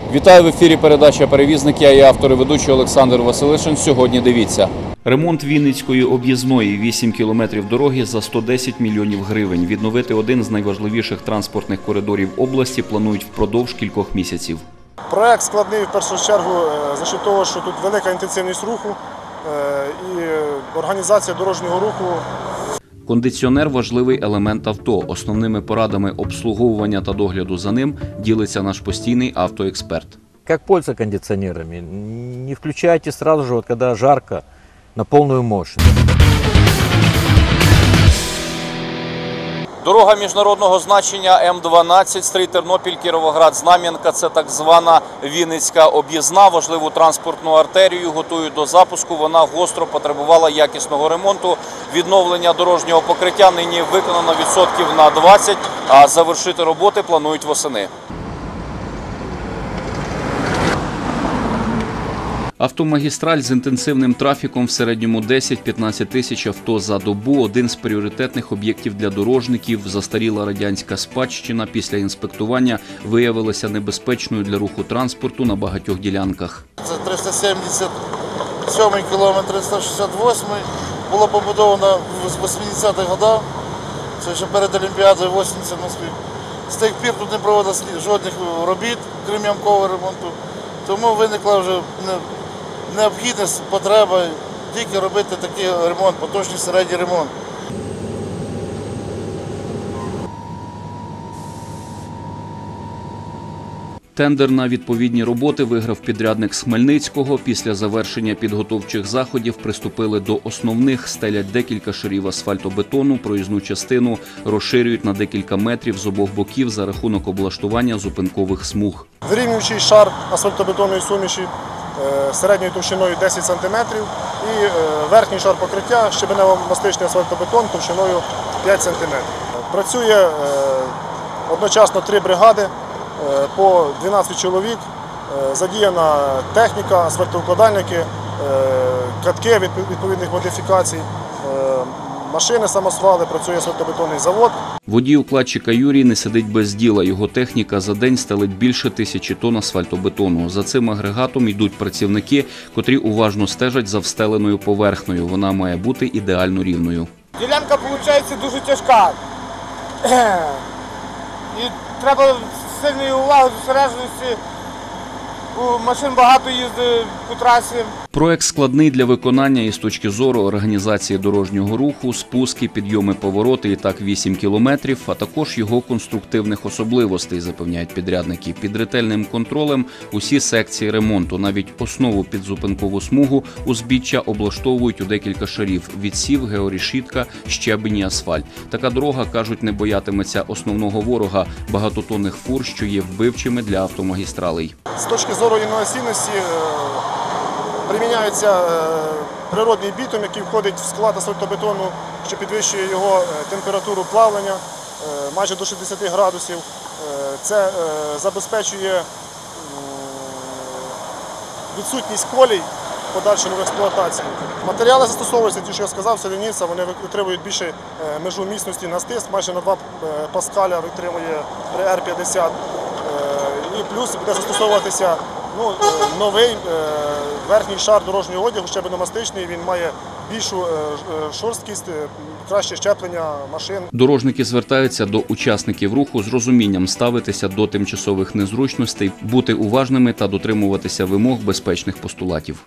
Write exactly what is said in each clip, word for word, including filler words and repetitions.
Вітаю в ефірі передача «Перевізник». Я і автор і ведучий Олександр Василишин. Сьогодні дивіться. Ремонт Вінницької об'їзної, вісім кілометрів дороги за сто десять мільйонів гривень. Відновити один з найважливіших транспортних коридорів області планують впродовж кількох місяців. Проект складний в першу чергу за счет того, що тут велика інтенсивність руху і організація дорожнього руху. Кондиціонер – важливий елемент авто. Основними порадами обслуговування та догляду за ним ділиться наш постійний автоексперт. Як пользоваться кондиціонерами? Не включайте сразу же, коли жарко, на повну мощність. Дорога міжнародного значення М дванадцять, Стрий Тернопіль, Кіровоград, Знам'янка – це так звана Вінницька об'їзна. Важливу транспортну артерію готують до запуску. Вона гостро потребувала якісного ремонту. Відновлення дорожнього покриття нині виконано відсотків на двадцять, а завершити роботи планують восени. Автомагістраль з інтенсивним трафіком в середньому десять-п'ятнадцять тисяч авто за добу – один з пріоритетних об'єктів для дорожників. Застаріла радянська спадщина після інспектування виявилася небезпечною для руху транспорту на багатьох ділянках. Це триста сімдесят сьомий кілометр, триста шістдесят восьмий. Було побудовано в вісімдесятих годах, це ще перед Олімпіадою вісімдесят в Москві. З тих пір тут не проводилось жодних робіт, крім ямкового ремонту. Тому виникла вже необхідність, потреба тільки робити такий ремонт, поточний середній ремонт. Тендер на відповідні роботи виграв підрядник з Хмельницького. Після завершення підготовчих заходів приступили до основних. Стелять декілька шарів асфальтобетону, проїзну частину розширюють на декілька метрів з обох боків за рахунок облаштування зупинкових смуг. Вирівнюючий шар асфальтобетонної суміші середньою товщиною десять сантиметрів і верхній шар покриття щебенево-мастичний асфальтобетон товщиною п'ять сантиметрів. Працює одночасно три бригади по дванадцять чоловік, задіяна техніка, асфальтоукладальники, катки відповідних модифікацій, машини самосвали, працює асфальтобетонний завод. Водій укладчика Юрій не сидить без діла. Його техніка за день стелить більше тисячі тонн асфальтобетону. За цим агрегатом йдуть працівники, котрі уважно стежать за встеленою поверхнею. Вона має бути ідеально рівною. Ділянка, виходить, дуже тяжка. І треба сильної уваги, зосередженості. Машин багато їздить по трасі. Проект складний для виконання і з точки зору організації дорожнього руху, спуски, підйоми, повороти і так вісім кілометрів, а також його конструктивних особливостей, запевняють підрядники. Під ретельним контролем усі секції ремонту, навіть основу під зупинкову смугу, узбіччя облаштовують у декілька шарів – відсів, георішітка, щебень і асфальт. Така дорога, кажуть, не боятиметься основного ворога – багатотонних фур, що є вбивчими для автомагістралей. З точки зору інноваційності приміняється природний бітум, який входить в склад асфальтобетону, що підвищує його температуру плавлення майже до шістдесят градусів. Це забезпечує відсутність колій в подальшому в експлуатації. Матеріали застосовуються, ті, що я сказав, селеніця, вони витримують більше межу міцності на стиск, майже на два паскаля витримує при Р п'ятдесят. І плюс буде застосовуватися ну, новий верхній шар дорожнього одягу, щебеномастичний, він має більшу шорсткість, краще щеплення машин. Дорожники звертаються до учасників руху з розумінням ставитися до тимчасових незручностей, бути уважними та дотримуватися вимог безпечних постулатів.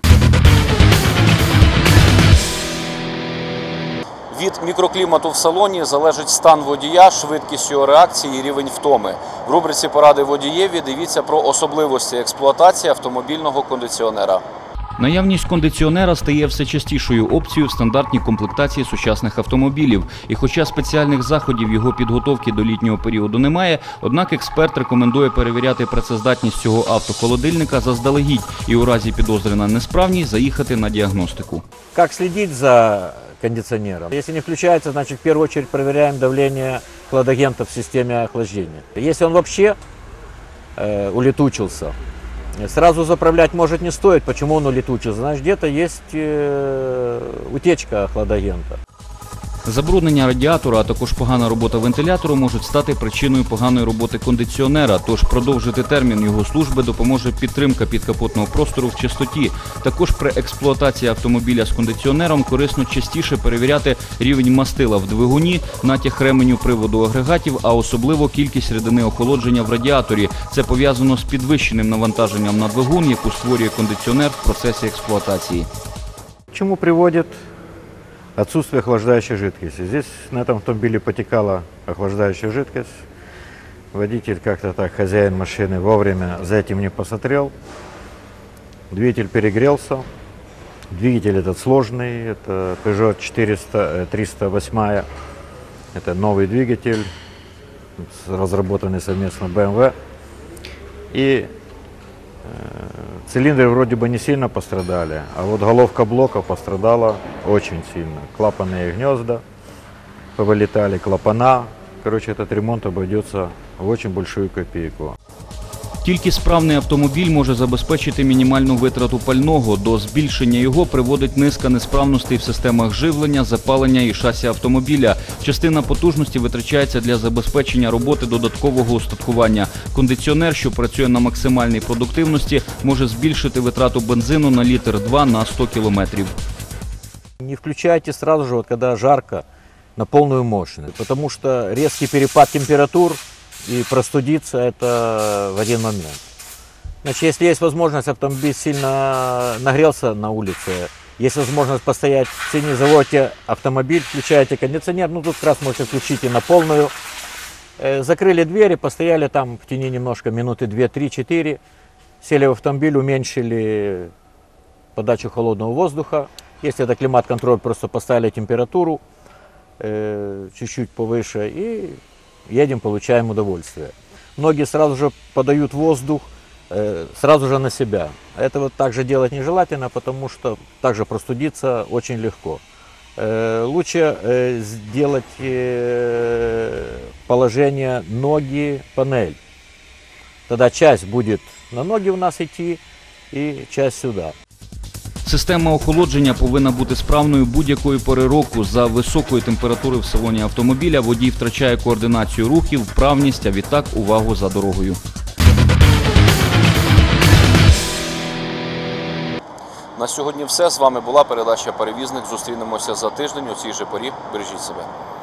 Від мікроклімату в салоні залежить стан водія, швидкість його реакції і рівень втоми. В рубриці «Поради водієві» дивіться про особливості експлуатації автомобільного кондиціонера. Наявність кондиціонера стає все частішою опцією в стандартній комплектації сучасних автомобілів. І хоча спеціальних заходів його підготовки до літнього періоду немає, однак експерт рекомендує перевіряти працездатність цього автохолодильника заздалегідь і у разі підозри на несправність заїхати на діагностику. Як слідити за кондиционером? Если не включается, значит, в первую очередь проверяем давление хладагента в системе охлаждения. Если он вообще э, улетучился, сразу заправлять может не стоит. Почему он улетучился? Значит, где-то есть э, утечка хладагента. Забруднення радіатора, а також погана робота вентилятору можуть стати причиною поганої роботи кондиціонера, тож продовжити термін його служби допоможе підтримка підкапотного простору в чистоті. Також при експлуатації автомобіля з кондиціонером корисно частіше перевіряти рівень мастила в двигуні, натяг ременю приводу агрегатів, а особливо кількість рідини охолодження в радіаторі. Це пов'язано з підвищеним навантаженням на двигун, яку створює кондиціонер в процесі експлуатації. К чему приводит отсутствие охлаждающей жидкости? Здесь на этом автомобиле потекала охлаждающая жидкость. Водитель как-то так, хозяин машины, вовремя за этим не посмотрел. Двигатель перегрелся. Двигатель этот сложный, это Peugeot четыреста, триста восемь. Это новый двигатель, разработанный совместно бэ эм вэ. И цилиндры вроде бы не сильно пострадали, а вот головка блока пострадала очень сильно. Клапанные гнезда повылетали, клапана. Короче, этот ремонт обойдется в очень большую копейку. Тільки справний автомобіль може забезпечити мінімальну витрату пального. До збільшення його приводить низка несправностей в системах живлення, запалення і шасі автомобіля. Частина потужності витрачається для забезпечення роботи додаткового устаткування. Кондиціонер, що працює на максимальній продуктивності, може збільшити витрату бензину на літр-два на сто кілометрів. Не включайте сразу же, вот, когда жарко, на полную мощность, потому что резкий перепад температур и простудиться это в один момент. Значит, если есть возможность, автомобиль сильно нагрелся на улице, есть возможность постоять в тени, заводите автомобиль, включаете кондиционер, ну тут как раз можете включить и на полную. Э, закрыли двери, постояли там в тени немножко, минуты две, три, четыре, сели в автомобиль, уменьшили подачу холодного воздуха. Если это климат-контроль, просто поставили температуру э, чуть-чуть повыше и едем, получаем удовольствие. Многие сразу же подают воздух, э, сразу же на себя. Это вот также делать нежелательно, потому что также простудиться очень легко. Э, лучше э, сделать э, положение ноги-панель. Тогда часть будет на ноги у нас идти и часть сюда. Система охолодження повинна бути справною будь-якої пори року. За високої температури в салоні автомобіля водій втрачає координацію рухів, вправність, а відтак увагу за дорогою. На сьогодні все. З вами була передача «Перевізник». Зустрінемося за тиждень у цій же порі. Бережіть себе.